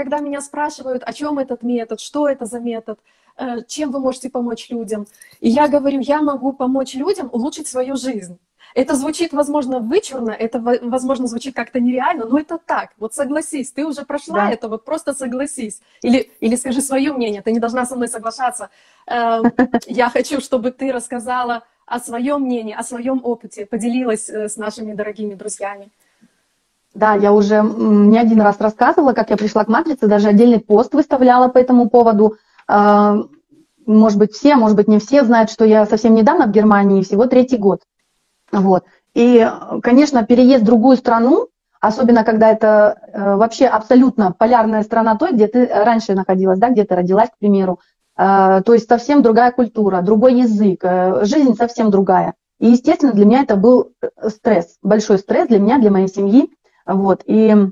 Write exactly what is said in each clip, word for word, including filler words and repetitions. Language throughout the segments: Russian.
когда меня спрашивают, о чем этот метод, что это за метод, э, чем вы можете помочь людям, и я говорю, я могу помочь людям улучшить свою жизнь. Это звучит, возможно, вычурно, это, возможно, звучит как-то нереально, но это так. Вот согласись, ты уже прошла Да. это, вот просто согласись. Или, или скажи свое мнение, ты не должна со мной соглашаться. Эм, я хочу, чтобы ты рассказала о своем мнении, о своем опыте, поделилась э, с нашими дорогими друзьями. Да, я уже м, не один раз рассказывала, как я пришла к матрице, даже отдельный пост выставляла по этому поводу. А, Может быть, все, может быть, не все знают, что я совсем недавно в Германии, всего третий год. Вот. И, конечно, переезд в другую страну, особенно когда это э, вообще абсолютно полярная страна той, где ты раньше находилась, да, где ты родилась, к примеру, э, то есть совсем другая культура, другой язык, э, жизнь совсем другая. И, естественно, для меня это был стресс, большой стресс для меня, для моей семьи. Вот. И э,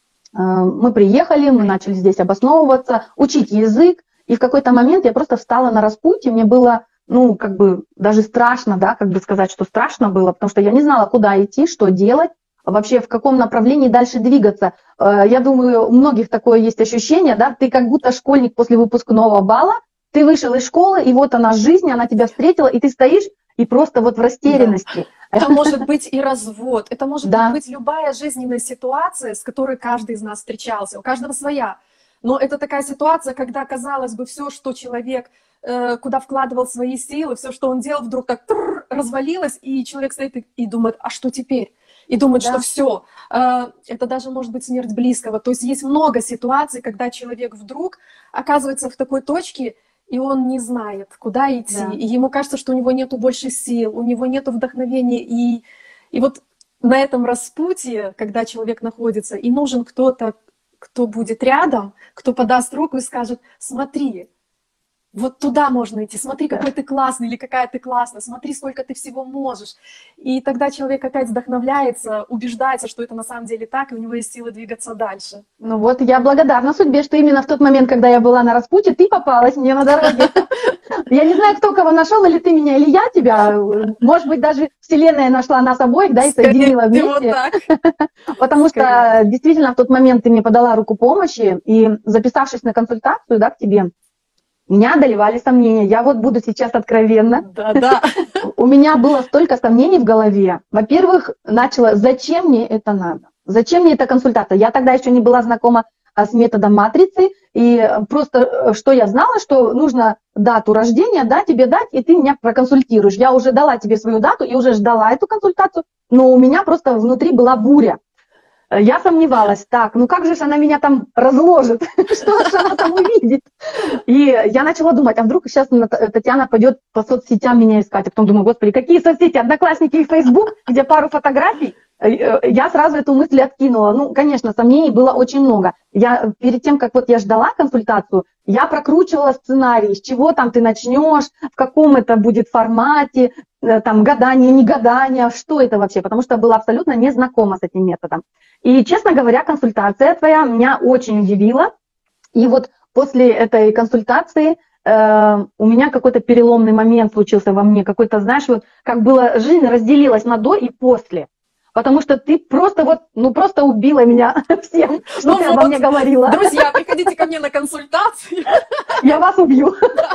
мы приехали, мы начали здесь обосновываться, учить язык, и в какой-то момент я просто встала на распутье, мне было... ну, как бы даже страшно, да, как бы сказать, что страшно было, потому что я не знала, куда идти, что делать, вообще в каком направлении дальше двигаться. Я думаю, у многих такое есть ощущение, да, ты как будто школьник после выпускного бала, ты вышел из школы, и вот она жизнь, она тебя встретила, и ты стоишь, и просто вот в растерянности. Да. Это может быть и развод, это может да. быть любая жизненная ситуация, с которой каждый из нас встречался, у каждого своя. Но это такая ситуация, когда, казалось бы, все, что человек, э, куда вкладывал свои силы, все, что он делал, вдруг так тррр, развалилось, и человек стоит и, и думает, а что теперь? И думает, да. что все. Э, это даже может быть смерть близкого. То есть есть много ситуаций, когда человек вдруг оказывается в такой точке, и он не знает, куда идти. Да. И ему кажется, что у него нету больше сил, у него нету вдохновения. И, и вот на этом распутье, когда человек находится, и нужен кто-то, кто будет рядом, кто подаст руку и скажет, смотри, вот туда можно идти, смотри, какой ты классный или какая ты классная, смотри, сколько ты всего можешь. И тогда человек опять вдохновляется, убеждается, что это на самом деле так, и у него есть силы двигаться дальше. Ну вот, я благодарна судьбе, что именно в тот момент, когда я была на распутье, ты попалась мне на дороге. Я не знаю, кто кого нашел, или ты меня, или я тебя. Может быть, даже Вселенная нашла нас обоих, да, и соединила вместе. Потому что действительно в тот момент ты мне подала руку помощи, и записавшись на консультацию, да, к тебе, меня одолевали сомнения. Я вот буду сейчас откровенна. Да, да. У меня было столько сомнений в голове. Во-первых, начала, зачем мне это надо? Зачем мне эта консультация? Я тогда еще не была знакома с методом матрицы, и просто что я знала, что нужно дату рождения, да, тебе дать, и ты меня проконсультируешь. Я уже дала тебе свою дату и уже ждала эту консультацию, но у меня просто внутри была буря. Я сомневалась, так, ну как же она меня там разложит, что же она там увидит? И я начала думать, а вдруг сейчас Татьяна пойдет по соцсетям меня искать, а потом думаю, господи, какие соцсети, Одноклассники и Фейсбук, где пару фотографий. Я сразу эту мысль откинула. Ну, конечно, сомнений было очень много. Я перед тем, как вот я ждала консультацию, я прокручивала сценарий, с чего там ты начнешь, в каком это будет формате, там гадание, не гадание, что это вообще, потому что была абсолютно не знакома с этим методом. И, честно говоря, консультация твоя меня очень удивила. И вот после этой консультации э, у меня какой-то переломный момент случился во мне, какой-то, знаешь, вот как было, жизнь разделилась на до и после. Потому что ты просто вот, ну просто убила меня всем, что ну ты вот, обо мне говорила. Друзья, приходите ко мне на консультацию. Я вас убью.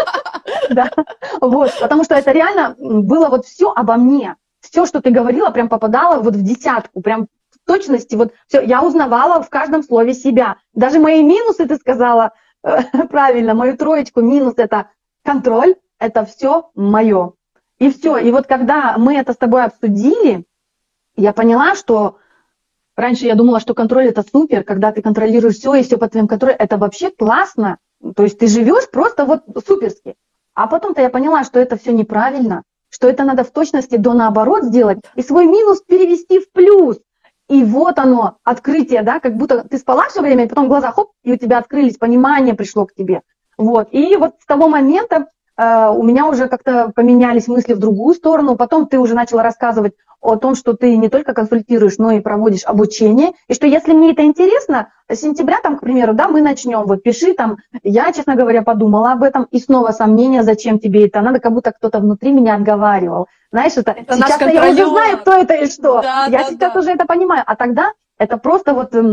Да, вот, потому что это реально было вот все обо мне. Все, что ты говорила, прям попадало вот в десятку, прям в точности. Вот все, я узнавала в каждом слове себя. Даже мои минусы, ты сказала правильно, мою троечку, минус это контроль, это все мое. И все. И вот когда мы это с тобой обсудили, я поняла, что раньше я думала, что контроль это супер, когда ты контролируешь все и все под твоим контролем, это вообще классно. То есть ты живешь просто вот суперски. А потом-то я поняла, что это все неправильно, что это надо в точности до наоборот сделать и свой минус перевести в плюс. И вот оно, открытие, да, как будто ты спала все время, и потом глаза хоп, и у тебя открылись, понимание пришло к тебе. Вот. И вот с того момента э, у меня уже как-то поменялись мысли в другую сторону. Потом ты уже начала рассказывать о том, что ты не только консультируешь, но и проводишь обучение. И что если мне это интересно, с сентября, там, к примеру, да, мы начнем, вот пиши там, я, честно говоря, подумала об этом, и снова сомнения, зачем тебе это надо, как будто кто-то внутри меня отговаривал. Знаешь, это, это сейчас я уже знаю, кто это и что. Да, я да, сейчас да. уже это понимаю. А тогда это просто вот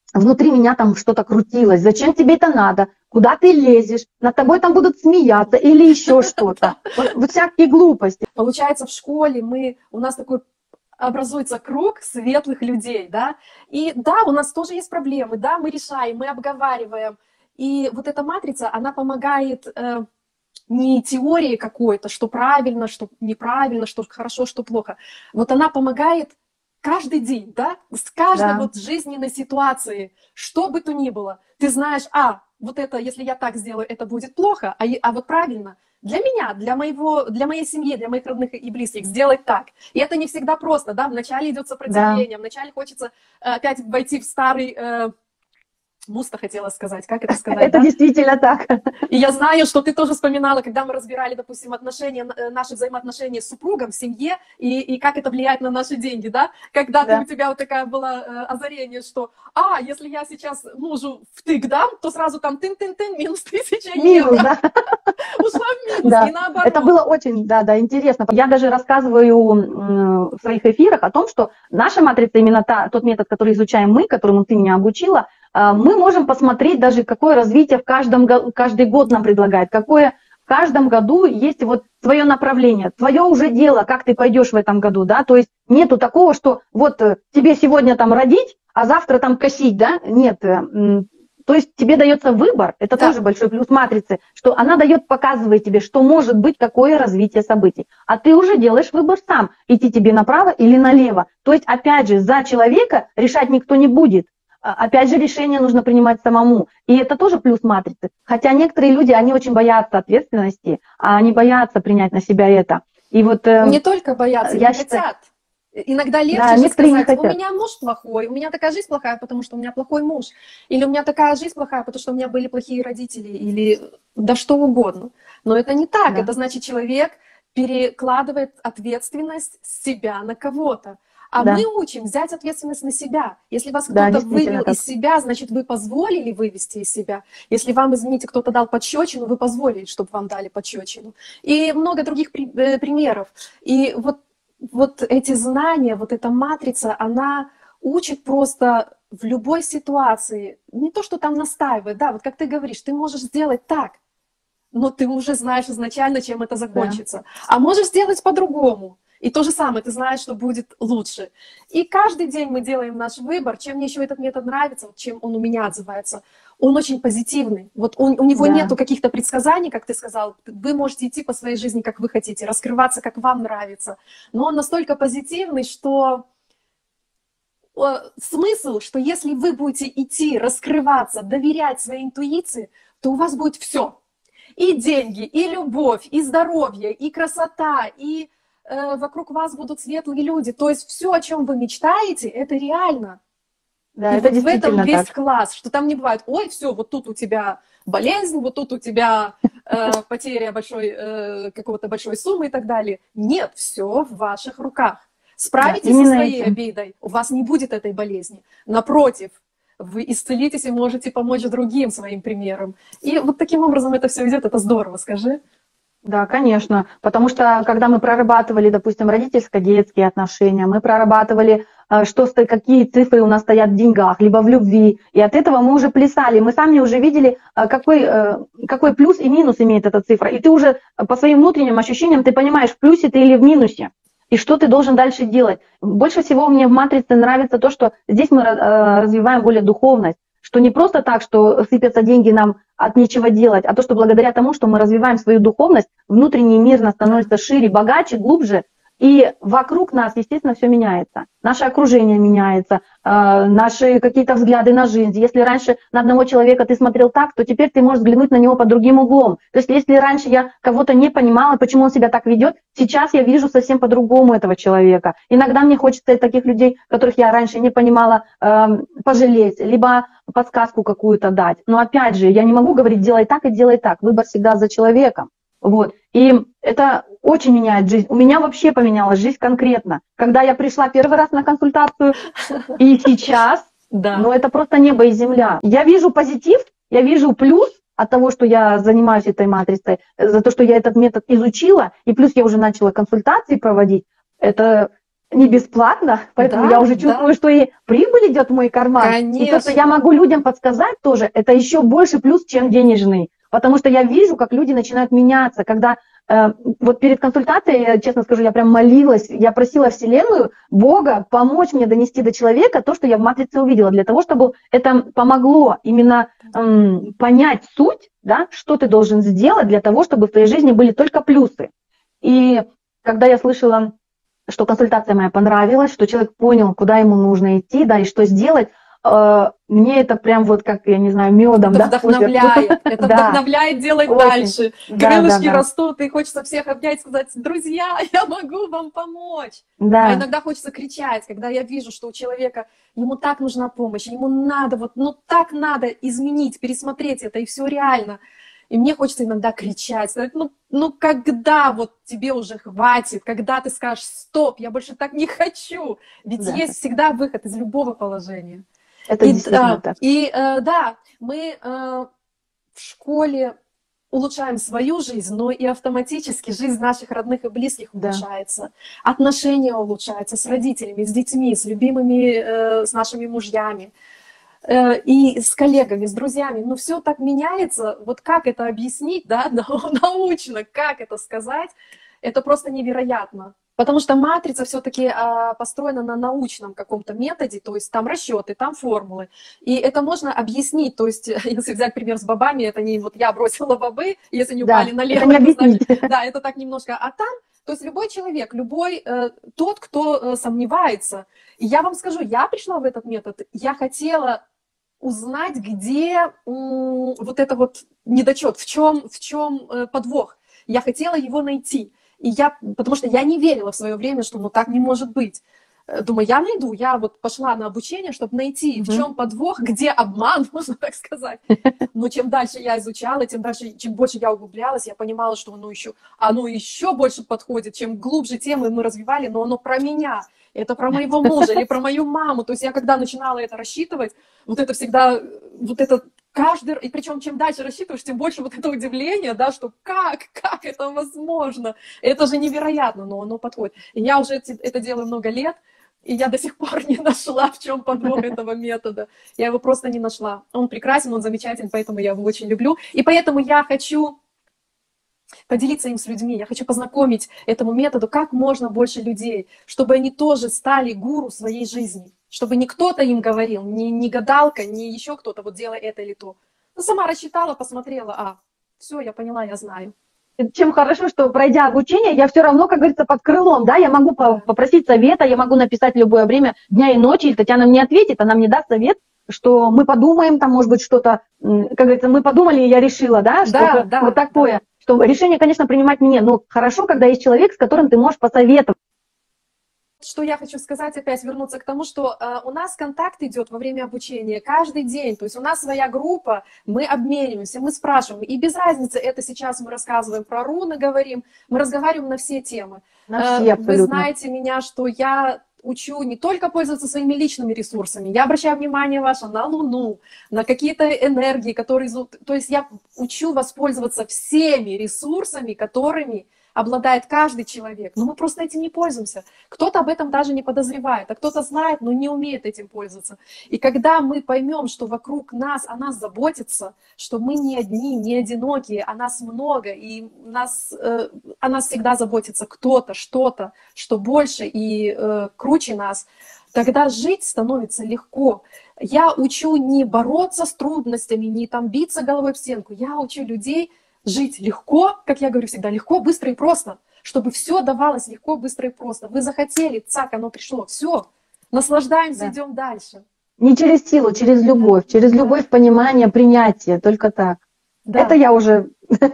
внутри меня там что-то крутилось. Зачем тебе это надо? Куда ты лезешь? Над тобой там будут смеяться или еще что-то. Вот, вот всякие глупости. Получается, в школе мы, у нас такой образуется круг светлых людей, да, и да, у нас тоже есть проблемы, да, мы решаем, мы обговариваем, и вот эта матрица, она помогает э, не теории какой-то, что правильно, что неправильно, что хорошо, что плохо, вот она помогает каждый день, да, с каждой Да. вот жизненной ситуации, что бы то ни было, ты знаешь, а, вот это, если я так сделаю, это будет плохо, а, а вот правильно, для меня, для, моего, для моей семьи, для моих родных и близких сделать так. И это не всегда просто, да, вначале идет сопротивление, Да. вначале хочется э, опять войти в старый... Э, муста хотела сказать, как это сказать, Это да? действительно так. И я знаю, что ты тоже вспоминала, когда мы разбирали, допустим, отношения, наши взаимоотношения с супругом в семье, и, и как это влияет на наши деньги, да? Когда Да. ты, у тебя вот такая была э, озарение, что, а, если я сейчас мужу втык дам, то сразу там тын-тын-тын, минус тысяча Минус, евро. да. Ушла в минус, Да. и наоборот. Это было очень, да, да, интересно. Я даже рассказываю в своих эфирах о том, что наша матрица, именно та, тот метод, который изучаем мы, которому ты меня обучила, мы можем посмотреть даже, какое развитие в каждом, каждый год нам предлагает, какое в каждом году есть вот свое направление, твое уже дело, как ты пойдешь в этом году, да, то есть нету такого, что вот тебе сегодня там родить, а завтра там косить, да, нет. То есть тебе дается выбор, это Да. тоже большой плюс матрицы, что она дает, показывает тебе, что может быть, какое развитие событий. А ты уже делаешь выбор сам, идти тебе направо или налево. То есть, опять же, за человека решать никто не будет. Опять же, решение нужно принимать самому. И это тоже плюс матрицы. Хотя некоторые люди, они очень боятся ответственности, а они боятся принять на себя это. И вот, не только боятся, я не считаю, хотят. Иногда легче да, же некоторые не сказать, у хотят. меня муж плохой, у меня такая жизнь плохая, потому что у меня плохой муж. Или у меня такая жизнь плохая, потому что у меня были плохие родители. Или да что угодно. Но это не так. Да. Это значит, человек перекладывает ответственность с себя на кого-то. А Да. мы учим взять ответственность на себя. Если вас Да, кто-то действительно вывел так. из себя, значит, вы позволили вывести из себя. Если вам, извините, кто-то дал пощечину, вы позволили, чтобы вам дали пощечину. И много других при- э, примеров. И вот, вот эти знания, вот эта матрица, она учит просто в любой ситуации. Не то, что там настаивает, да, вот как ты говоришь, ты можешь сделать так, но ты уже знаешь изначально, чем это закончится. Да. А можешь сделать по-другому. И то же самое, ты знаешь, что будет лучше. И каждый день мы делаем наш выбор. Чем мне еще этот метод нравится, вот чем он у меня отзывается, он очень позитивный. Вот он, у него да. нету каких-то предсказаний, как ты сказал. Вы можете идти по своей жизни, как вы хотите, раскрываться, как вам нравится. Но он настолько позитивный, что смысл, что если вы будете идти, раскрываться, доверять своей интуиции, то у вас будет все. И деньги, и любовь, и здоровье, и красота, и э, вокруг вас будут светлые люди. То есть все, о чем вы мечтаете, это реально. Да, и это вот в этом весь так. класс, что там не бывает, ой, все, вот тут у тебя болезнь, вот тут у тебя э, потеря большой, э, какого-то большой суммы и так далее. Нет, все в ваших руках. Справитесь да, со своей этим. обидой, у вас не будет этой болезни. Напротив, вы исцелитесь и можете помочь другим своим примером. И вот таким образом это все идет, это здорово, скажи. Да, конечно, потому что когда мы прорабатывали, допустим, родительско-детские отношения, мы прорабатывали, что, какие цифры у нас стоят в деньгах, либо в любви, и от этого мы уже плясали, мы сами уже видели, какой, какой плюс и минус имеет эта цифра, и ты уже по своим внутренним ощущениям, ты понимаешь, в плюсе ты или в минусе. И что ты должен дальше делать? Больше всего мне в матрице нравится то, что здесь мы развиваем более духовность, что не просто так, что сыпятся деньги нам от нечего делать, а то, что благодаря тому, что мы развиваем свою духовность, внутренний мир нас становится шире, богаче, глубже, и вокруг нас, естественно, все меняется. Наше окружение меняется, э, наши какие-то взгляды на жизнь. Если раньше на одного человека ты смотрел так, то теперь ты можешь взглянуть на него под другим углом. То есть если раньше я кого-то не понимала, почему он себя так ведет, сейчас я вижу совсем по-другому этого человека. Иногда мне хочется таких людей, которых я раньше не понимала, э, пожалеть, либо подсказку какую-то дать. Но опять же, я не могу говорить, делай так и делай так. Выбор всегда за человеком. Вот. И это очень меняет жизнь. У меня вообще поменялась жизнь конкретно. Когда я пришла первый раз на консультацию, и сейчас, да. ну это просто небо и земля. Я вижу позитив, я вижу плюс от того, что я занимаюсь этой матрицей, за то, что я этот метод изучила, и плюс я уже начала консультации проводить. Это не бесплатно, поэтому Да, я уже да, чувствую, что и прибыль идет в мой карман. И то, что я конечно. могу людям подсказать тоже, это еще больше плюс, чем денежный. Потому что я вижу, как люди начинают меняться, когда э, вот перед консультацией, я честно скажу, я прям молилась, я просила Вселенную, Бога, помочь мне донести до человека то, что я в матрице увидела, для того, чтобы это помогло именно эм, понять суть, да, что ты должен сделать для того, чтобы в твоей жизни были только плюсы. И когда я слышала, что консультация моя понравилась, что человек понял, куда ему нужно идти, да, и что сделать, э, мне это прям вот как, я не знаю, медом, Это да, по сердцу. вдохновляет, это Да, вдохновляет делать очень. дальше. Да, да, Крылышки да. растут, и хочется всех обнять и сказать: друзья, я могу вам помочь. А Да, иногда хочется кричать, когда я вижу, что у человека, ему так нужна помощь, ему надо, вот, ну так надо изменить, пересмотреть это, и все реально. И мне хочется иногда кричать, сказать: ну, ну когда вот тебе уже хватит, когда ты скажешь: стоп, я больше так не хочу. Ведь да. есть всегда выход из любого положения. Это И, действительно да, так. и э, да, мы э, в школе улучшаем свою жизнь, но и автоматически жизнь наших родных и близких Да. улучшается. Отношения улучшаются с родителями, с детьми, с любимыми, э, с нашими мужьями, э, и с коллегами, с друзьями. Но все так меняется. Вот как это объяснить, да, научно, как это сказать, это просто невероятно. Потому что матрица все-таки а, построена на научном каком-то методе, то есть там расчеты, там формулы. И это можно объяснить, то есть если взять пример с бобами, это не вот я бросила бобы, если они упали Да, это налево, не это объяснить. значит, да, это так немножко. А там, то есть любой человек, любой э, тот, кто э, сомневается. И я вам скажу, я пришла в этот метод, я хотела узнать, где м, вот это вот недочет, в чем, в чем э, подвох. Я хотела его найти. И я, потому что я не верила в свое время, что ну так не может быть. Э, Думаю, я найду. Я вот пошла на обучение, чтобы найти, в Мгм. чем подвох, где обман, можно так сказать. Но чем дальше я изучала, тем дальше, чем больше я углублялась, я понимала, что оно еще, оно еще больше подходит. Чем глубже темы мы развивали, но оно про меня. Это про моего мужа или про мою маму. То есть я когда начинала это рассчитывать, вот это всегда, вот это каждый, и причем чем дальше рассчитываешь, тем больше вот это удивление, да, что как, как это возможно? Это же невероятно, но оно подходит. И я уже это делаю много лет, и я до сих пор не нашла, в чем подвох этого метода. Я его просто не нашла. Он прекрасен, он замечательный, поэтому я его очень люблю. И поэтому я хочу поделиться им с людьми, я хочу познакомить этому методу как можно больше людей, чтобы они тоже стали гуру своей жизни, чтобы не кто-то им говорил, не, не гадалка, не еще кто-то, вот делай это или то. Ну, сама рассчитала, посмотрела, а, все, я поняла, я знаю. Чем хорошо, что пройдя обучение, я все равно, как говорится, под крылом, да, я могу Да. попросить совета, я могу написать в любое время дня и ночи, и Татьяна мне ответит, она мне даст совет, что мы подумаем, там, может быть, что-то, как говорится, мы подумали, и я решила, да, Да, что-то да, вот да. такое, что решение, конечно, принимать мне, но хорошо, когда есть человек, с которым ты можешь посоветовать. Что я хочу сказать, опять вернуться к тому, что э, у нас контакт идет во время обучения каждый день, то есть у нас своя группа, мы обмениваемся, мы спрашиваем, и без разницы, это сейчас мы рассказываем про руны, говорим, мы разговариваем на все темы. На Э, все вы абсолютно. знаете меня, что я учу не только пользоваться своими личными ресурсами, я обращаю внимание ваше на Луну, на какие-то энергии, которые... То есть я учу воспользоваться всеми ресурсами, которыми обладает каждый человек, но мы просто этим не пользуемся. Кто-то об этом даже не подозревает, а кто-то знает, но не умеет этим пользоваться. И когда мы поймем, что вокруг нас о нас заботятся, что мы не одни, не одинокие, о нас много, и нас, э, о нас всегда заботится кто-то, что-то, что больше и э, круче нас, тогда жить становится легко. Я учу не бороться с трудностями, не там биться головой в стенку. Я учу людей жить легко, как я говорю всегда, легко, быстро и просто, чтобы все давалось легко, быстро и просто. Вы захотели, цак, оно пришло, все, наслаждаемся, Да. идем дальше. Не через силу, через любовь, Да, через да. любовь, понимание, принятие, только так. Да. Это я уже,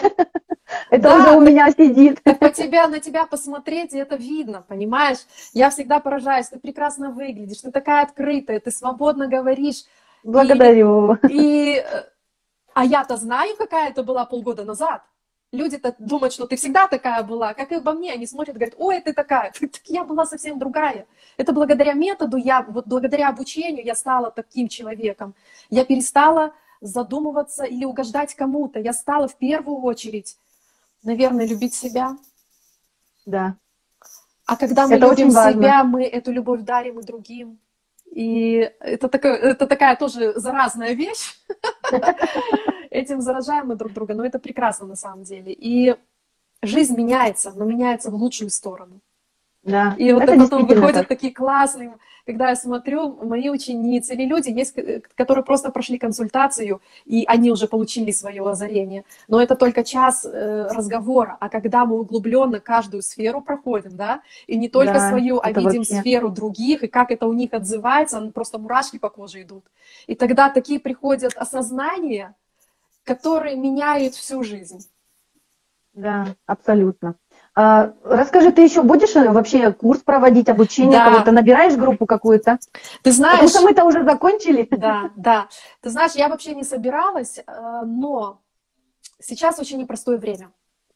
это Да, уже у так- меня сидит. Так по тебя, на тебя посмотреть, и это видно, понимаешь? Я всегда поражаюсь, ты прекрасно выглядишь, ты такая открытая, ты свободно говоришь. И, Благодарю. и, э, а я-то знаю, какая это была полгода назад. Люди-то думают, что ты всегда такая была, как и обо мне. Они смотрят, говорят, ой, ты такая. Так я была совсем другая. Это благодаря методу, я, вот благодаря обучению я стала таким человеком. Я перестала задумываться или угождать кому-то. Я стала в первую очередь, наверное, любить себя. Да. А когда мы Это любим очень важно. себя, мы эту любовь дарим и другим. И это, такая, это такая тоже заразная вещь. Этим заражаем мы друг друга, но это прекрасно на самом деле. И жизнь меняется, но меняется в лучшую сторону. Да, и вот это потом выходят так. такие классные, когда я смотрю, мои ученицы или люди есть, которые просто прошли консультацию, и они уже получили свое озарение. Но это только час э, разговора. А когда мы углубленно каждую сферу проходим, да, и не только Да, свою, а видим вообще. сферу других, и как это у них отзывается, просто мурашки по коже идут. И тогда такие приходят осознания, которые меняют всю жизнь. Да, абсолютно. А, расскажи, ты еще будешь вообще курс проводить, обучение Да. кого-то? Набираешь группу какую-то? Ты знаешь... Потому что мы-то уже закончили. Да, да. Ты знаешь, я вообще не собиралась, но сейчас очень непростое время.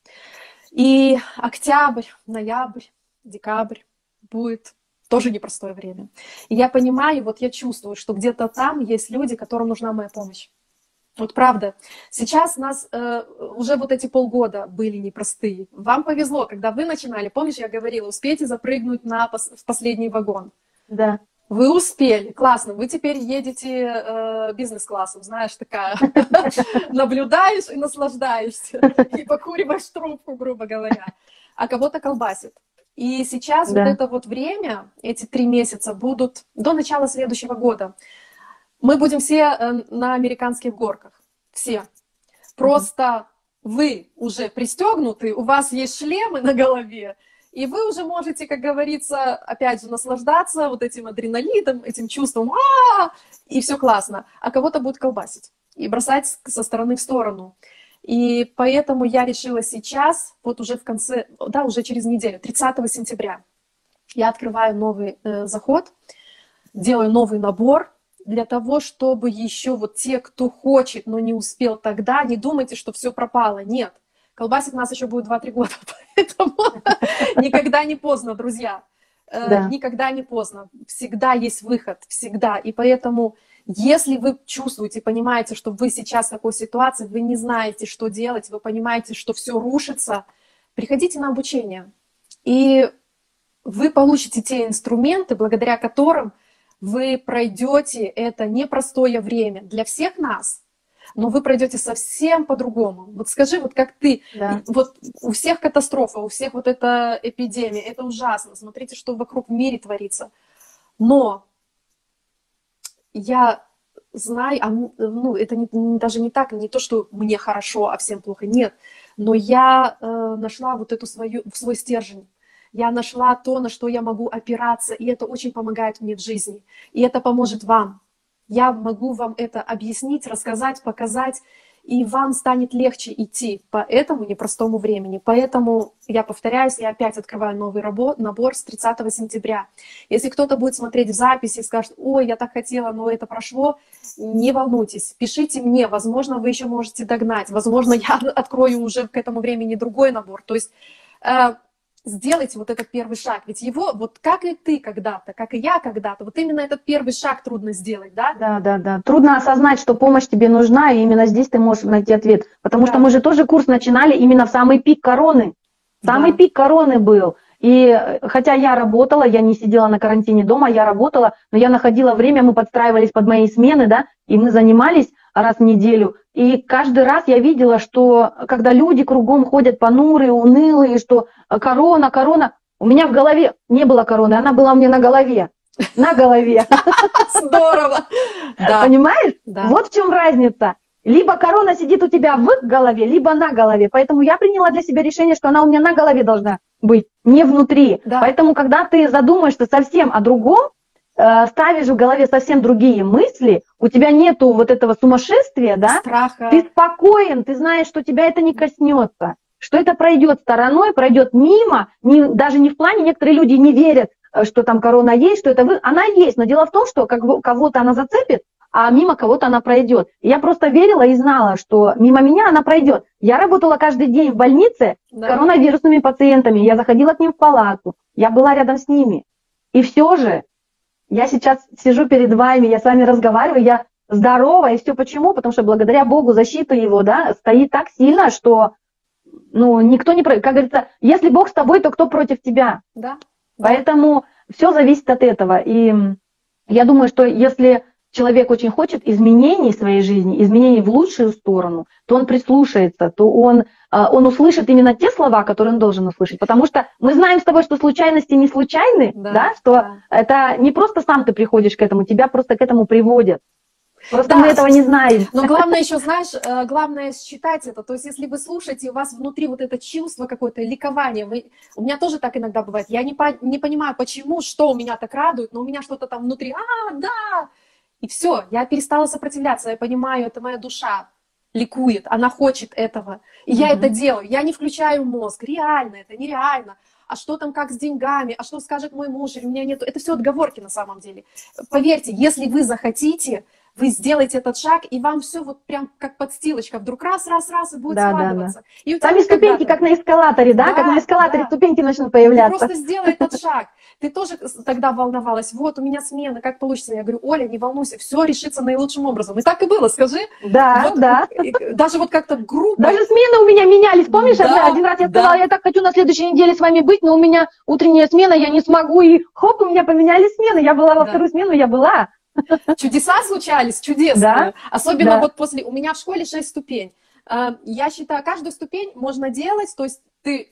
И октябрь, ноябрь, декабрь будет тоже непростое время. И я понимаю, вот я чувствую, что где-то там есть люди, которым нужна моя помощь. Вот правда. Сейчас нас э, уже вот эти полгода были непростые. Вам повезло, когда вы начинали. Помнишь, я говорила, успейте запрыгнуть на пос- в последний вагон. Да. Вы успели, классно. Вы теперь едете э, бизнес-классом, знаешь, такая. Наблюдаешь и наслаждаешься. И покуриваешь трубку, грубо говоря. А кого-то колбасит. И сейчас Да. вот это вот время, эти три месяца будут до начала следующего года. Мы будем все на американских горках. Все. Просто вы уже пристегнуты, у вас есть шлемы на голове, и вы уже можете, как говорится, опять же, наслаждаться вот этим адреналином, этим чувством, а-а-а, и все классно. А кого-то будет колбасить и бросать со стороны в сторону. И поэтому я решила сейчас, вот уже в конце, да, уже через неделю, тридцатого сентября, я открываю новый э, заход, делаю новый набор, для того, чтобы еще вот те, кто хочет, но не успел тогда, не думайте, что все пропало. Нет, колбасить нас еще будет два-три года, поэтому никогда не поздно, друзья. Да. Никогда не поздно. Всегда есть выход, всегда. И поэтому, если вы чувствуете, понимаете, что вы сейчас в такой ситуации, вы не знаете, что делать, вы понимаете, что все рушится, приходите на обучение. И вы получите те инструменты, благодаря которым вы пройдете это непростое время для всех нас, но вы пройдете совсем по-другому. Вот скажи, вот как ты, Да. вот у всех катастрофа, у всех вот эта эпидемия, это ужасно, смотрите, что вокруг в мире творится. Но я знаю, а, ну, это не, даже не так, не то, что мне хорошо, а всем плохо, нет, но я э, нашла вот эту свою, свой стержень. Я нашла то, на что я могу опираться, и это очень помогает мне в жизни. И это поможет вам. Я могу вам это объяснить, рассказать, показать, и вам станет легче идти по этому непростому времени. Поэтому, я повторяюсь, я опять открываю новый набор с тридцатого сентября. Если кто-то будет смотреть в записи и скажет, ой, я так хотела, но это прошло, не волнуйтесь, пишите мне, возможно, вы еще можете догнать, возможно, я открою уже к этому времени другой набор. То есть... сделайте вот этот первый шаг, ведь его, вот как и ты когда-то, как и я когда-то, вот именно этот первый шаг трудно сделать, да? Да, да, да. Трудно осознать, что помощь тебе нужна, и именно здесь ты можешь найти ответ. Потому да. что мы же тоже курс начинали именно в самый пик короны. Самый да. пик короны был. И хотя я работала, я не сидела на карантине дома, я работала, но я находила время, мы подстраивались под мои смены, да, и мы занимались раз в неделю. И каждый раз я видела, что когда люди кругом ходят понурые, унылые, что корона, корона, у меня в голове не было короны, она была у меня на голове. На голове. Здорово. Понимаешь? Вот в чем разница. Либо корона сидит у тебя в голове, либо на голове. Поэтому я приняла для себя решение, что она у меня на голове должна быть, не внутри. Да. Поэтому, когда ты задумаешься совсем о другом, э, ставишь в голове совсем другие мысли, у тебя нету вот этого сумасшествия, да? Страха. Ты спокоен, ты знаешь, что тебя это не коснется, что это пройдет стороной, пройдет мимо. Не, даже не в плане, некоторые люди не верят, что там корона есть, что это вы. Она есть, но дело в том, что как бы кого-то она зацепит, а мимо кого-то она пройдет. И я просто верила и знала, что мимо меня она пройдет. Я работала каждый день в больнице да. с коронавирусными пациентами, я заходила к ним в палату, я была рядом с ними. И все же я сейчас сижу перед вами, я с вами разговариваю, я здорова, и все почему? Потому что благодаря Богу защита его, да, стоит так сильно, что ну, никто не... Как говорится, если Бог с тобой, то кто против тебя? Да. Поэтому все зависит от этого. И я думаю, что если человек очень хочет изменений в своей жизни, изменений в лучшую сторону, то он прислушается, то он, он услышит именно те слова, которые он должен услышать. Потому что мы знаем с тобой, что случайности не случайны, да, да? Что да. Это не просто сам ты приходишь к этому, тебя просто к этому приводят. Просто да, мы этого не знаем. Но главное еще, знаешь, главное считать это. То есть, если вы слушаете, у вас внутри вот это чувство какое-то, ликование. Вы... У меня тоже так иногда бывает. Я не, по... не понимаю, почему, что у меня так радует, но у меня что-то там внутри. А, да! И все, я перестала сопротивляться. Я понимаю, это моя душа ликует, она хочет этого. И mm-hmm. я это делаю. Я не включаю мозг. Реально это, нереально. А что там, как с деньгами, а что скажет мой муж, или у меня нету. Это все отговорки на самом деле. Поверьте, если вы захотите, вы сделаете этот шаг, и вам все вот прям как подстилочка, вдруг раз, раз, раз, и будет да, складываться. Да, да. И сами ступеньки, как на эскалаторе, да? да как на эскалаторе да. ступеньки начнут появляться. Ты просто сделай этот шаг. Ты тоже тогда волновалась, вот у меня смена, как получится? Я говорю, Оля, не волнуйся, все решится наилучшим образом. И так и было, скажи. Да, вот, да. Даже вот как-то грубо. Даже смены у меня менялись, помнишь? Да, один раз я сказала, да. я так хочу на следующей неделе с вами быть, но у меня утренняя смена, я не смогу, и хоп, у меня поменялись смены. Я была во да. вторую смену, я была. Чудеса случались, чудесные. Да? Особенно да. вот после... У меня в школе шесть ступеней. Я считаю, каждую ступень можно делать, то есть ты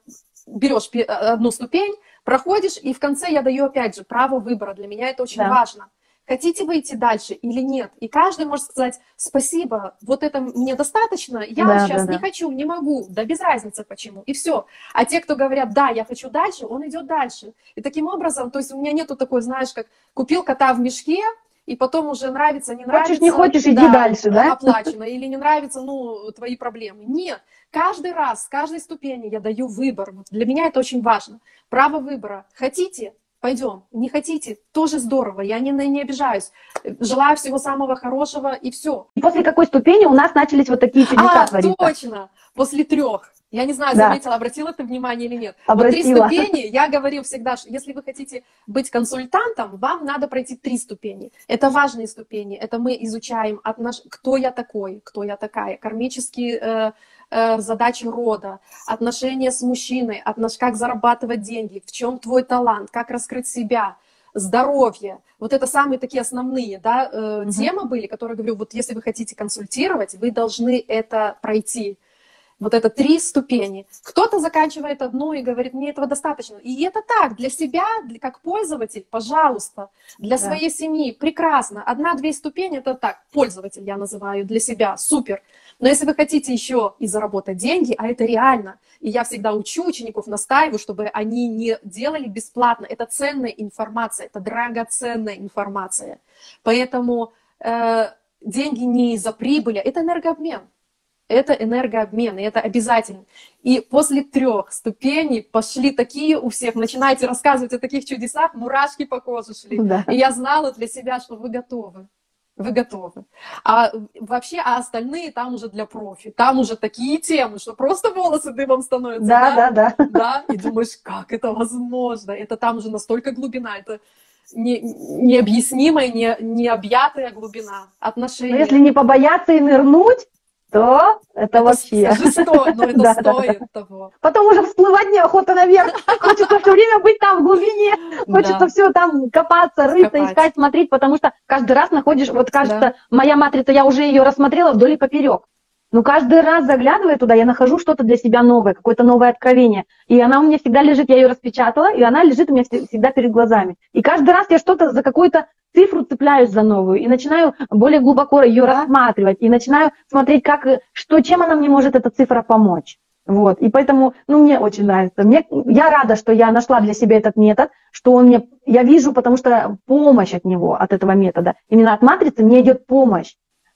берешь одну ступень, проходишь, и в конце я даю, опять же, право выбора. Для меня это очень да. важно. Хотите выйти дальше или нет? И каждый может сказать, спасибо, вот это мне достаточно, я да, сейчас да, не да. хочу, не могу, да без разницы почему, и все. А те, кто говорят, да, я хочу дальше, он идет дальше. И таким образом, то есть у меня нету такой, знаешь, как купил кота в мешке, и потом уже нравится, не нравится. Хочешь, не хочешь, да, иди дальше, да? Оплачено, или не нравится, ну, твои проблемы. Нет, каждый раз, с каждой ступени я даю выбор. Вот для меня это очень важно. Право выбора. Хотите? Пойдем. Не хотите? Тоже здорово. Я не, не обижаюсь. Желаю всего самого хорошего, и все. И после какой ступени у нас начались вот такие чудеса а, твориться? Точно. После трех. Я не знаю, да. заметила, обратила ты внимание или нет. Обратила. Вот три ступени, я говорю всегда, что если вы хотите быть консультантом, вам надо пройти три ступени. Это важные ступени. Это мы изучаем, от наш... кто я такой, кто я такая, кармические э, э, задачи рода, отношения с мужчиной, отнош... как зарабатывать деньги, в чем твой талант, как раскрыть себя, здоровье. Вот это самые такие основные да, э, угу. темы были, которые, говорю, вот если вы хотите консультировать, вы должны это пройти. Вот это три ступени. Кто-то заканчивает одну и говорит, мне этого достаточно. И это так, для себя, для, как пользователь, пожалуйста, для да. своей семьи, прекрасно. Одна-две ступени, это так, пользователь я называю для себя, супер. Но если вы хотите еще и заработать деньги, а это реально, и я всегда учу учеников, настаиваю, чтобы они не делали бесплатно. Это ценная информация, это драгоценная информация. Поэтому э, деньги не из-за прибыли, это энергообмен. Это энергообмен, и это обязательно. И после трех ступеней пошли такие у всех, начинаете рассказывать о таких чудесах, мурашки по коже шли. Да. И я знала для себя, что вы готовы. Вы готовы. А вообще, а остальные там уже для профи. Там уже такие темы, что просто волосы дымом становятся. Да, да, да. Да, да. И думаешь, как это возможно? Это там уже настолько глубина, это не, необъяснимая, не, необъятая глубина отношений. Но если не побояться и нырнуть, то это, это вообще... Скажи, стоит, но это да, стоит да, да. того. Потом уже всплывать неохота наверх. Хочется все время быть там в глубине. Хочется да. все там копаться, рыться, Копать. искать, смотреть, потому что каждый раз находишь... Вот кажется, да. моя матрица, я уже ее рассмотрела вдоль и поперек. Но каждый раз, заглядывая туда, я нахожу что-то для себя новое, какое-то новое откровение. И она у меня всегда лежит, я ее распечатала, и она лежит у меня всегда перед глазами. И каждый раз я что-то за какую-то цифру цепляюсь за новую, и начинаю более глубоко ее да. рассматривать, и начинаю смотреть, как, что, чем она мне может, эта цифра, помочь. Вот. И поэтому, ну, мне очень нравится. Мне, я рада, что я нашла для себя этот метод, что он мне, я вижу, потому что помощь от него, от этого метода. Именно от матрицы мне идет помощь.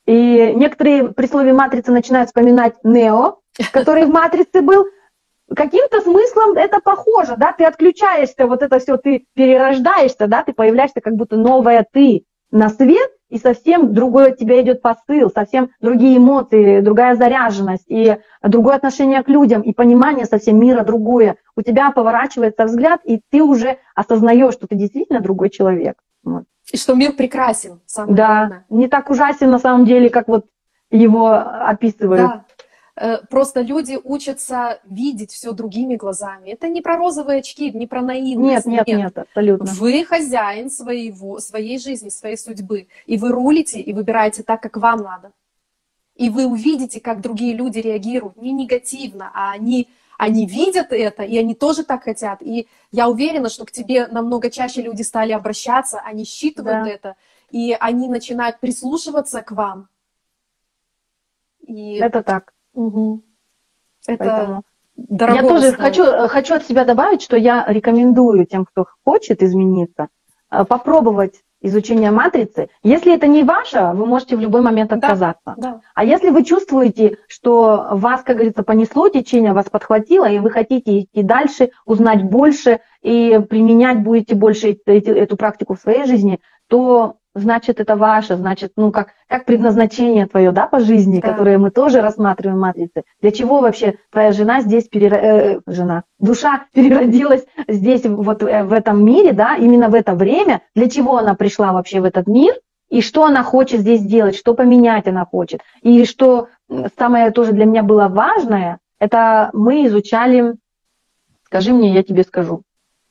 И некоторые при слове матрица начинают вспоминать Нео, который в матрице был. Каким-то смыслом это похоже, да, ты отключаешься, вот это все, ты перерождаешься, да, ты появляешься как будто новая ты на свет, и совсем другой от тебя идет посыл, совсем другие эмоции, другая заряженность, и другое отношение к людям, и понимание совсем мира другое. У тебя поворачивается взгляд, и ты уже осознаешь, что ты действительно другой человек. Вот. И что мир прекрасен, самое да, главное. Не так ужасен на самом деле, как вот его описывают. Да. Просто люди учатся видеть все другими глазами. Это не про розовые очки, не про наивность. Нет, нет, нет, нет, абсолютно. Вы хозяин своего, своей жизни, своей судьбы. И вы рулите, и выбираете так, как вам надо. И вы увидите, как другие люди реагируют. Не негативно, а они, они видят это, и они тоже так хотят. И я уверена, что к тебе намного чаще люди стали обращаться, они считывают Да. это, и они начинают прислушиваться к вам. И... Это так. Угу. Это Поэтому дорого. Я тоже хочу, хочу от себя добавить, что я рекомендую тем, кто хочет измениться, попробовать изучение матрицы. Если это не ваше, вы можете в любой момент отказаться. Да, да. А если вы чувствуете, что вас, как говорится, понесло течение, вас подхватило, и вы хотите идти дальше, узнать больше и применять будете больше эту практику в своей жизни, то значит это ваше, значит, ну как, как предназначение твое, да, по жизни, да. Которое мы тоже рассматриваем в матрице. Для чего вообще твоя жена здесь, перер... э, жена, душа переродилась здесь, вот в этом мире, да, именно в это время, для чего она пришла вообще в этот мир, и что она хочет здесь делать, что поменять она хочет. И что самое тоже для меня было важное, это мы изучали, скажи мне, я тебе скажу.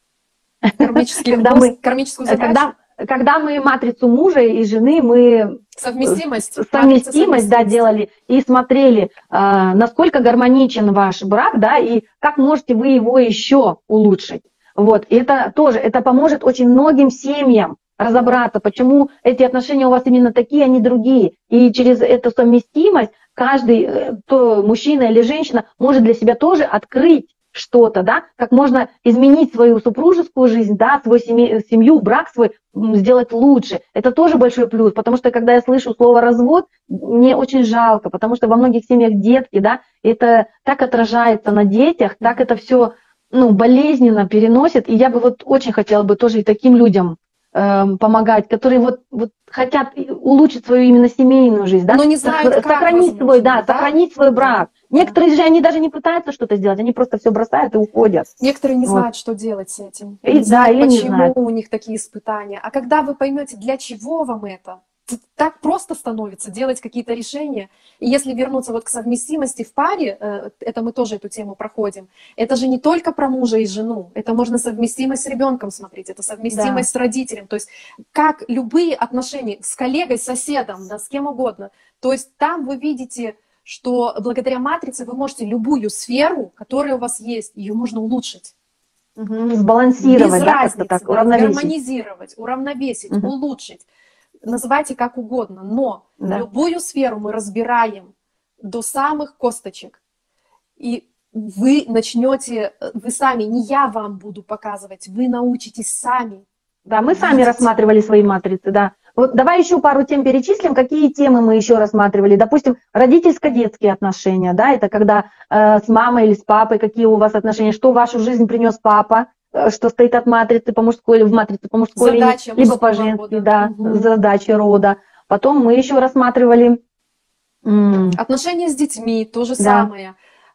Кармический когда вопрос, мы, кармическую задачу. Когда, когда мы матрицу мужа и жены, мы совместимость, совместимость да, делали и смотрели, э, насколько гармоничен ваш брак, да, и как можете вы его еще улучшить. Вот. И это тоже, это поможет очень многим семьям разобраться, почему эти отношения у вас именно такие, а не другие. И через эту совместимость каждый, то мужчина или женщина, может для себя тоже открыть что-то, да, как можно изменить свою супружескую жизнь, да, свою семью, семью, брак свой сделать лучше. Это тоже большой плюс, потому что когда я слышу слово развод, мне очень жалко, потому что во многих семьях детки, да, это так отражается на детях, так это все, ну, болезненно переносит, и я бы вот очень хотела бы тоже и таким людям э, помогать, которые вот, вот хотят улучшить свою именно семейную жизнь, да, но не знают, как, сохранить возможно, свой, да, да, сохранить свой брак. Да. Некоторые же, они даже не пытаются что-то сделать, они просто все бросают и уходят. Некоторые не вот. знают, что делать с этим. И, не да, знают, или почему не знают. у них такие испытания. А когда вы поймете, для чего вам это, так просто становится делать какие-то решения. И если вернуться вот к совместимости в паре, это мы тоже эту тему проходим, это же не только про мужа и жену, это можно совместимость с ребенком смотреть, это совместимость да. с родителем. То есть как любые отношения с коллегой, с соседом, да, с кем угодно. То есть там вы видите, что благодаря матрице вы можете любую сферу, которая у вас есть, ее можно улучшить. Угу. Сбалансировать, без да, разницы, так, да, уравновесить. гармонизировать, уравновесить, угу. улучшить. Называйте как угодно, но да. любую сферу мы разбираем до самых косточек. И вы начнете, вы сами, не я вам буду показывать, вы научитесь сами. Да, мы сами рассматривали свои матрицы, да. Вот давай еще пару тем перечислим, какие темы мы еще рассматривали. Допустим, родительско-детские отношения, да, это когда э, с мамой или с папой, какие у вас отношения, что в вашу жизнь принес папа, э, что стоит от матрицы по мужской или в матрице по мужской линии, либо по женской, да, угу. задачи рода. Потом мы еще рассматривали... Отношения с детьми, то же да. самое.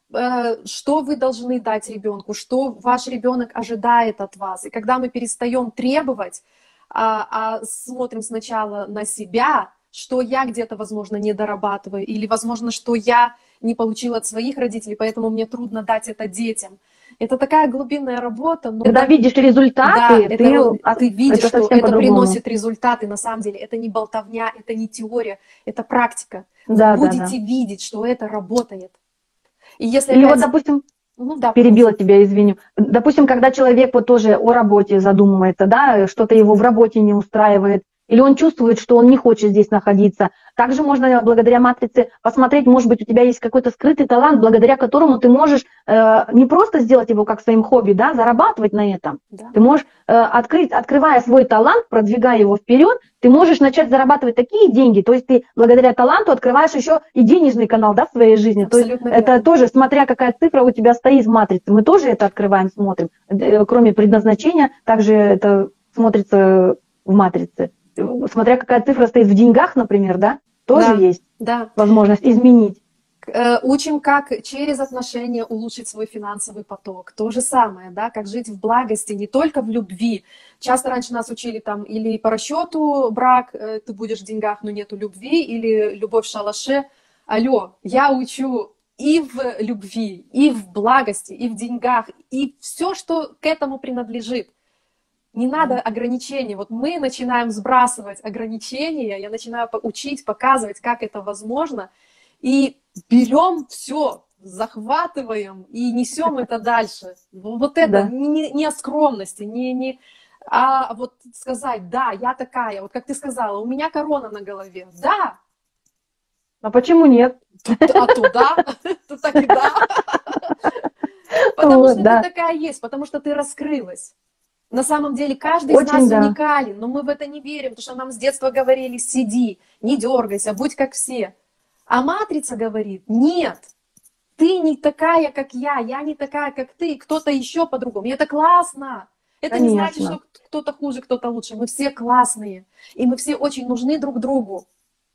Что вы должны дать ребенку, что ваш ребенок ожидает от вас. И когда мы перестаем требовать, а, а смотрим сначала на себя, что я где-то, возможно, не дорабатываю, или, возможно, что я не получила от своих родителей, поэтому мне трудно дать это детям. Это такая глубинная работа. Но когда видишь результаты, да, ты, это, ты видишь, это что это приносит результаты. На самом деле это не болтовня, это не теория, это практика. Вы да, будете да, да. видеть, что это работает. И если Или опять... вот, допустим, ну, да, перебила просто. тебя, извиню. Допустим, когда человек вот тоже о работе задумывается, да, что-то его в работе не устраивает, или он чувствует, что он не хочет здесь находиться. Также можно благодаря матрице посмотреть, может быть, у тебя есть какой-то скрытый талант, благодаря которому ты можешь э, не просто сделать его как своим хобби, да, зарабатывать на этом. Да. Ты можешь э, открыть, открывая свой талант, продвигая его вперед, ты можешь начать зарабатывать такие деньги. То есть ты благодаря таланту открываешь еще и денежный канал, да, в своей жизни. Абсолютно То есть верно. Это тоже, смотря какая цифра у тебя стоит в матрице, мы тоже это открываем, смотрим. Кроме предназначения, также это смотрится в матрице. Смотря какая цифра стоит в деньгах, например, да, тоже да, есть да. возможность изменить. Учим, как через отношения улучшить свой финансовый поток. То же самое, да, как жить в благости, не только в любви. Часто раньше нас учили там или по расчету брак, ты будешь в деньгах, но нету любви, или любовь в шалаше. Алло, я учу и в любви, и в благости, и в деньгах, и все, что к этому принадлежит. Не надо ограничений. Вот мы начинаем сбрасывать ограничения, я начинаю учить, показывать, как это возможно, и берем все, захватываем и несем это дальше. Вот это Да. не, не о скромности, не, не, а вот сказать, да, я такая, вот как ты сказала, у меня корона на голове, да. А почему нет? А туда, то так и да. Потому Вот, что да. ты такая есть, потому что ты раскрылась. На самом деле каждый из Очень, нас да. уникален, но мы в это не верим, потому что нам с детства говорили, сиди, не дергайся, будь как все. А матрица говорит, нет, ты не такая, как я, я не такая, как ты, кто-то еще по-другому. И это классно. Это не значит, Конечно. что кто-то хуже, кто-то лучше. Мы все классные, и мы все очень нужны друг другу.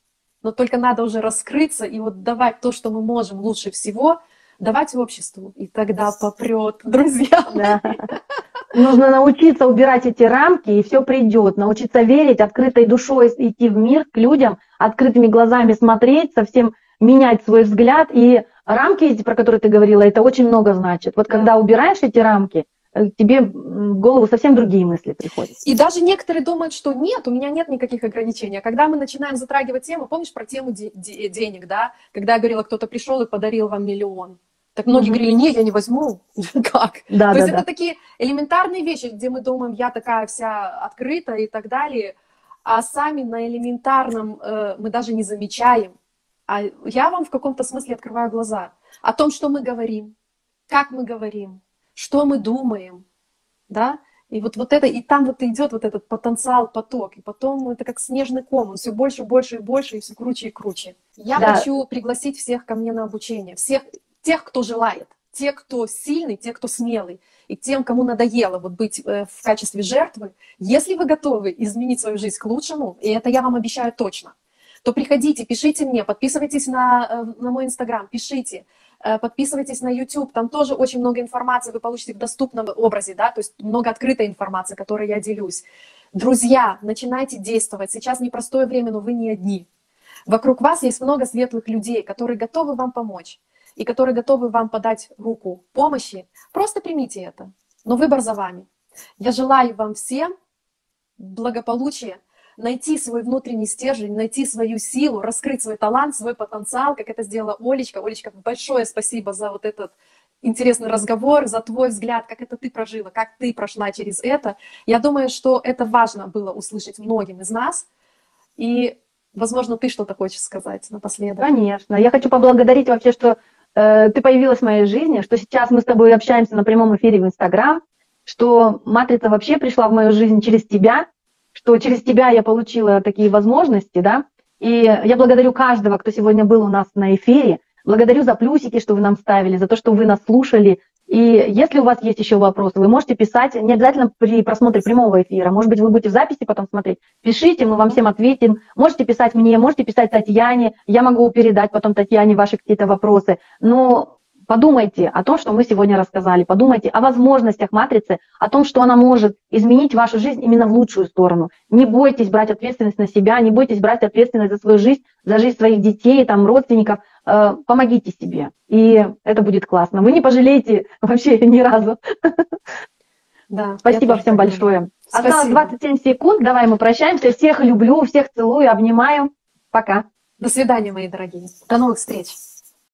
Но только надо уже раскрыться и вот давать то, что мы можем лучше всего, давать обществу. И тогда попрет, друзья. Да. Нужно научиться убирать эти рамки, и все придет. Научиться верить, открытой душой идти в мир к людям, открытыми глазами смотреть, совсем менять свой взгляд. И рамки эти, про которые ты говорила, это очень много значит. Вот Да. когда убираешь эти рамки, тебе в голову совсем другие мысли приходят. И даже некоторые думают, что нет, у меня нет никаких ограничений. А когда мы начинаем затрагивать тему, помнишь про тему де- де- денег, да? Когда я говорила, кто-то пришел и подарил вам миллион. Так многие Мгм. говорили, не, я не возьму. Как? Да, То да, есть да. это такие элементарные вещи, где мы думаем, я такая вся открытая и так далее, а сами на элементарном э, мы даже не замечаем. А я вам в каком-то смысле открываю глаза о том, что мы говорим, как мы говорим, что мы думаем, да, и вот, вот это, и там вот идет вот этот потенциал, поток, и потом это как снежный ком, он все больше, больше и больше, и все круче и круче. Я Да. хочу пригласить всех ко мне на обучение, всех тех, кто желает, те, кто сильный, те, кто смелый, и тем, кому надоело вот быть э, в качестве жертвы. Если вы готовы изменить свою жизнь к лучшему, и это я вам обещаю точно, то приходите, пишите мне, подписывайтесь на, э, на мой инстаграм, пишите, э, подписывайтесь на YouTube, там тоже очень много информации вы получите в доступном образе, да, то есть много открытой информации, которой я делюсь. Друзья, начинайте действовать, сейчас непростое время, но вы не одни. Вокруг вас есть много светлых людей, которые готовы вам помочь и которые готовы вам подать руку помощи. Просто примите это, но выбор за вами. Я желаю вам всем благополучия, найти свой внутренний стержень, найти свою силу, раскрыть свой талант, свой потенциал, как это сделала Олечка. Олечка, большое спасибо за вот этот интересный разговор, за твой взгляд, как это ты прожила, как ты прошла через это. Я думаю, что это важно было услышать многим из нас. И, возможно, ты что-то хочешь сказать напоследок. Конечно. Я хочу поблагодарить вообще, что э, ты появилась в моей жизни, что сейчас мы с тобой общаемся на прямом эфире в Инстаграм, что матрица вообще пришла в мою жизнь через тебя, что через тебя я получила такие возможности, да. И я благодарю каждого, кто сегодня был у нас на эфире. Благодарю за плюсики, что вы нам ставили, за то, что вы нас слушали. И если у вас есть еще вопросы, вы можете писать, не обязательно при просмотре прямого эфира, может быть, вы будете в записи потом смотреть, пишите, мы вам всем ответим. Можете писать мне, можете писать Татьяне, я могу передать потом Татьяне ваши какие-то вопросы. Но подумайте о том, что мы сегодня рассказали, подумайте о возможностях матрицы, о том, что она может изменить вашу жизнь именно в лучшую сторону. Не бойтесь брать ответственность на себя, не бойтесь брать ответственность за свою жизнь, за жизнь своих детей, там, родственников. Помогите себе, и это будет классно. Вы не пожалеете вообще ни разу. Да, спасибо всем большое. Спасибо. Осталось двадцать семь секунд, давай мы прощаемся. Всех люблю, всех целую, обнимаю. Пока. До свидания, мои дорогие. До новых встреч.